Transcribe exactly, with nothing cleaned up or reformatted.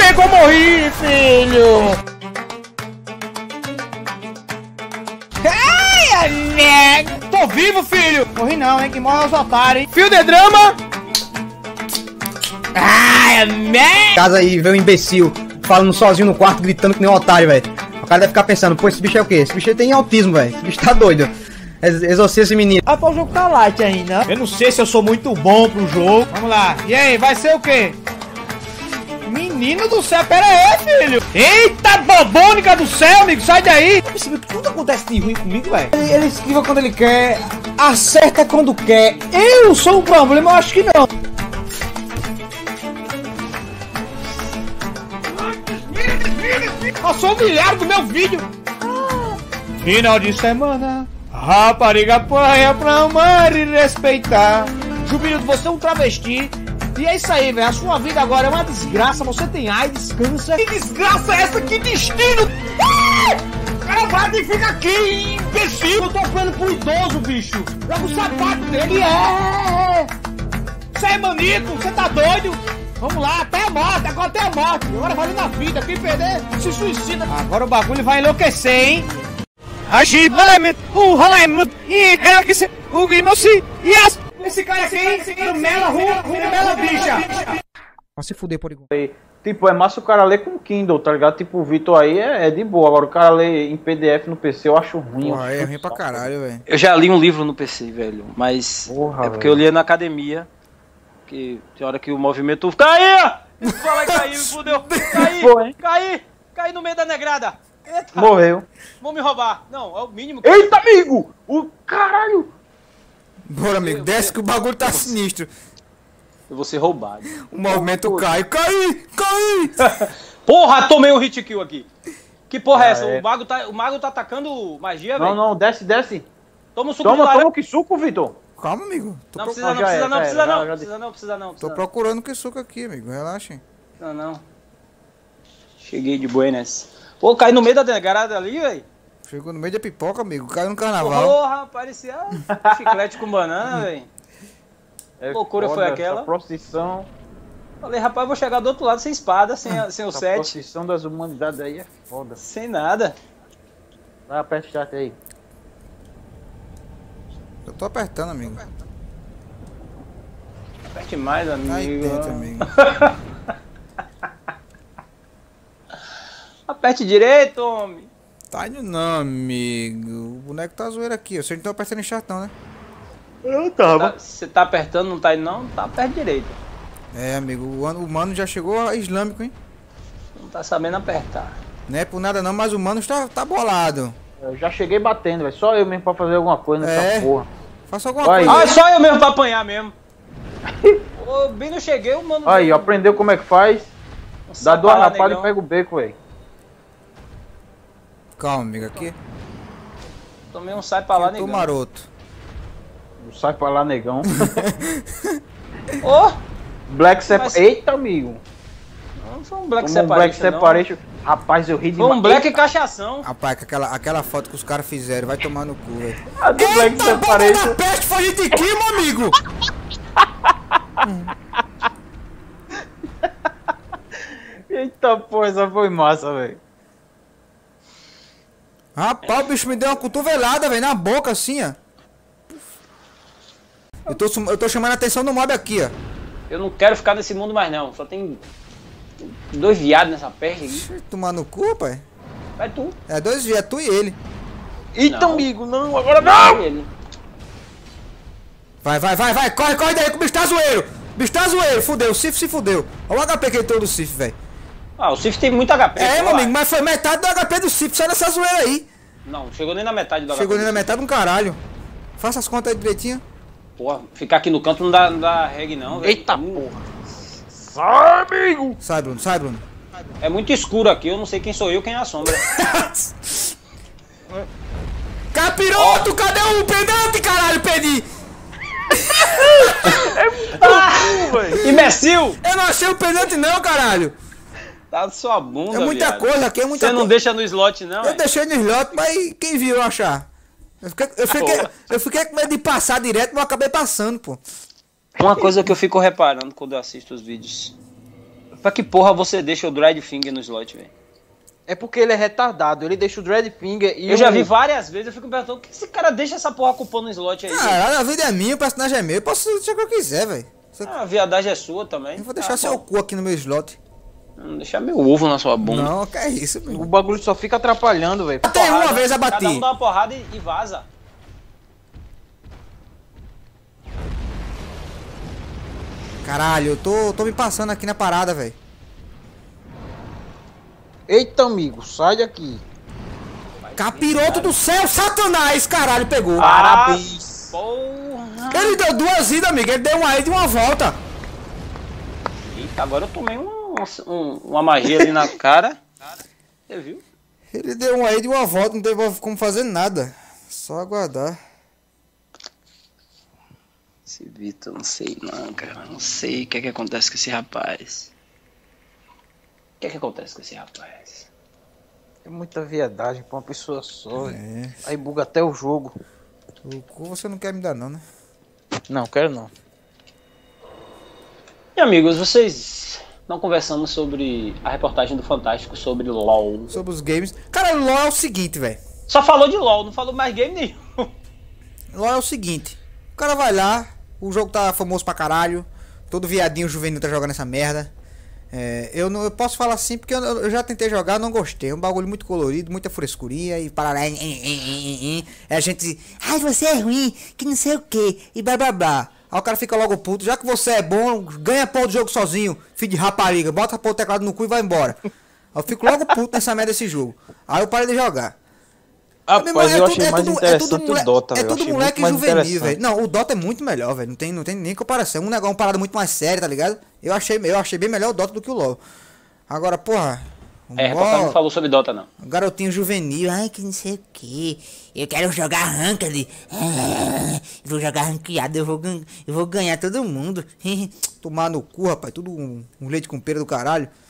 bem que eu morri, filho! Ai, amigo! Tô vivo, filho! Morri não, hein? Que morre é os otários, hein? Fio de drama! Ai, amigo! Casa aí, vê um imbecil falando sozinho no quarto, gritando que nem um otário, velho. O cara deve ficar pensando, pô, esse bicho é o quê? Esse bicho tem autismo, velho. Esse bicho tá doido. Exorcista esse menino. Ah, o jogo tá light ainda. Eu não sei se eu sou muito bom pro jogo. Vamos lá. E aí, vai ser o quê? Menino do céu, pera aí, filho. Eita, bobônica do céu, amigo. Sai daí. Tudo acontece de ruim comigo, velho. Ele, ele esquiva quando ele quer, acerta quando quer. Eu sou o problema? Eu acho que não. Passou o milhar do meu vídeo. Final de semana. Rapariga apanha pra amar e respeitar. Jubildo, você é um travesti. E é isso aí, velho. A sua vida agora é uma desgraça. Você tem AIDS, câncer. Que desgraça é essa? Que destino! O cara vai e fica aqui, imbecil. Eu tô falando pro idoso, bicho. Joga o sapato dele. É! Você é manico? Você tá doido? Vamos lá, até a morte. Agora até a morte. Agora vale na vida. Quem perder, se suicida. Agora o bagulho vai enlouquecer, hein? Esse cara aqui, Rumela, Rumela, bicha. Vai se fuder, Porygon. Tipo, é massa o cara ler com Kindle, tá ligado? Tipo, o Vitor aí é, é de boa. Agora o cara lê em P D F no P C eu acho ruim. Porra, é ruim pra caralho, velho. Eu já li um livro no P C, velho. Mas Porra, é porque velho. eu lia na academia. Que tem hora que o movimento... Caí! Fala aí, caiu, me fudeu. Caí, Foi. caí, caí no meio da negrada. Eita, Morreu. vão me roubar. Não, é o mínimo que... Eita, amigo! O caralho! Bora, amigo, desce que o bagulho tá sinistro. Eu vou ser roubado. O movimento cai. Cai! Cai! Porra, tomei um hit kill aqui. Que porra é Ah, essa? é. O mago tá, o mago tá atacando magia, Não, velho? não, desce, desce. Toma um suco de Toma, laranja. toma que suco, Vitor. Calma, amigo. Tô, Não pro- precisa, Ah, não já precisa, é, não já precisa, é, não. já- já Precisa não, precisa não. tô precisa não. procurando que suco aqui, amigo. Relaxem. Não, não. Cheguei de buenas. Pô, caí no meio da negrada ali, velho. Chegou no meio da pipoca, amigo. Caiu no carnaval. Porra, parecia chiclete com banana, velho. É Loucura foda foi essa aquela? procissão. Falei, rapaz, vou chegar do outro lado sem espada, sem, a- sem o Essa sete, procissão das humanidades aí é foda. sem nada. Vai, aperta o chat aí. Eu tô apertando, amigo. Aperte mais, amigo. Aí dentro, amigo. Aperte direito, homem. Tá indo não, amigo. O boneco tá zoeiro aqui. Vocês não estão apertando em chat, não, né? Eu tava. Você tá apertando, não tá indo não? Tá perto direito. É, amigo. O, ano- o mano já chegou islâmico, hein? Não tá sabendo apertar. Não é por nada não, mas o mano tá, tá bolado. Eu já cheguei batendo, velho. Só eu mesmo pra fazer alguma coisa nessa É. porra. Faça alguma Vai. coisa. Ah, é só eu mesmo pra apanhar mesmo. Ô, bem não cheguei, o mano... Aí, aprendeu como é que faz? Dá duas rapadas e pega o beco, velho. Calma, amigo. Aqui. Tomei um sai pra lá, Eu tô negão. maroto. Sai pra lá, negão. Ô, Black Separation. Mas- Eita, amigo. não foi um Black Como um Black Separation, não. Separation. Rapaz, eu ri Foi um demais. Black cachação. Rapaz, que aquela, aquela foto que os caras fizeram vai tomar no cu, velho. A do Black Eita, boca Separation. da peste foi gente aqui, meu amigo! Eita, porra, essa foi massa, velho. Rapaz, o bicho me deu uma cotovelada, velho, na boca assim, ó. Eu tô, sum- eu tô chamando a atenção do mob aqui, ó. Eu não quero ficar nesse mundo mais não. Só tem dois viados nessa peste aqui. Deixa eu tomar no cu, pai. Vai tu. É dois dias, é tu e ele. Eita, Não. amigo, não, agora Vai não! ele. Vai, vai, vai, vai, corre, corre daí que o bicho tá zoeiro. O bicho tá zoeiro, fudeu, o Sif se fudeu. Olha o H P que ele tem do Sif, velho. Ah, o Sif tem muito H P. É, pô, meu lá. amigo, mas foi metade do H P do Sif, só nessa zoeira aí. Não, chegou nem na metade do Chegou H P. nem na metade de um caralho. Faça as contas aí direitinho. Porra, ficar aqui no canto não dá, não dá reg não, velho. Eita, Hum, porra. Sai, amigo! Sai, Bruno, sai, Bruno. É muito escuro aqui, eu não sei quem sou eu, quem é a sombra. Capiroto, cadê o pendente, caralho, perdi? Imbecil! Eu não achei o pendente não, caralho. Tá na sua bunda, É muita viado. coisa aqui, é muita Você não coisa. deixa no slot, não, Eu é? deixei no slot, mas quem viu eu achar? Eu fiquei, eu, fiquei, eu fiquei com medo de passar direto, mas eu acabei passando, pô. Uma coisa que eu fico reparando quando eu assisto os vídeos. Pra que porra você deixa o Dreadfinger no slot, velho? É porque ele é retardado, ele deixa o Dreadfinger e Eu já o- vi várias vezes, eu fico me perguntando, por que esse cara deixa essa porra cupom no slot aí? velho? Caralho, a vida é minha, o personagem é meu. Eu posso deixar o que eu quiser, velho. Você- Ah, a viadagem é sua também. Eu vou deixar ah, seu pô, cu aqui no meu slot. Não deixar meu ovo na sua bunda. Não, que é isso, o meu. bagulho só fica atrapalhando, velho. Até uma vez eu Cada bati. um dá uma porrada e, e vaza. Caralho, eu tô, tô me passando aqui na parada, velho. Eita, amigo, sai daqui. Capiroto do céu, Satanás, caralho, pegou. Parabéns. Porra. Ele deu duas vidas, amigo. Ele deu uma ida e uma volta. Eita, agora eu tomei um, um- uma magia ali na cara. Você viu? Ele deu uma ida e uma volta, não teve como fazer nada. Só aguardar. Esse Vitor, não sei não, cara. Não sei o que é que acontece com esse rapaz. O que é que acontece com esse rapaz? É muita viadagem pra uma pessoa só, velho. É. Aí buga até o jogo. O cu você não quer me dar, não, né? Não, quero não. E amigos, vocês não conversamos sobre a reportagem do Fantástico sobre LoL. Sobre os games. Cara, LOL é o seguinte, velho. Só falou de LoL, não falou mais game nenhum. LOL é o seguinte. O cara vai lá, o jogo tá famoso pra caralho. Todo viadinho juvenil tá jogando essa merda. É, eu não eu posso falar assim porque eu, eu já tentei jogar, não gostei. É um bagulho muito colorido, muita frescurinha e para lá. É a gente. Ai, você é ruim, que não sei o que, e blá blá blá. Aí o cara fica logo puto. Já que você é bom, ganha pau do jogo sozinho, filho de rapariga, bota pau o teclado no cu e vai embora. Aí eu fico logo puto nessa merda desse jogo. Aí eu paro de jogar. Ah, Meu mas irmão, eu é achei tudo- mais é tudo- interessante é tudo o mole- Dota, É velho. Eu tudo achei moleque muito mais juvenil, interessante. velho. Não, o Dota é muito melhor, velho. Não tem, não tem nem comparação. Um negócio, uma parada muito mais séria, tá ligado? Eu achei, eu achei bem melhor o Dota do que o LoL. Agora, porra. o É, a reportagem não LoL, falou sobre Dota, não. garotinho juvenil, ai que não sei o que. Eu quero jogar ranked. Ah, vou jogar ranqueado, eu vou, gan- eu vou ganhar todo mundo. Tomar no cu, rapaz. Tudo um, um leite com pera do caralho.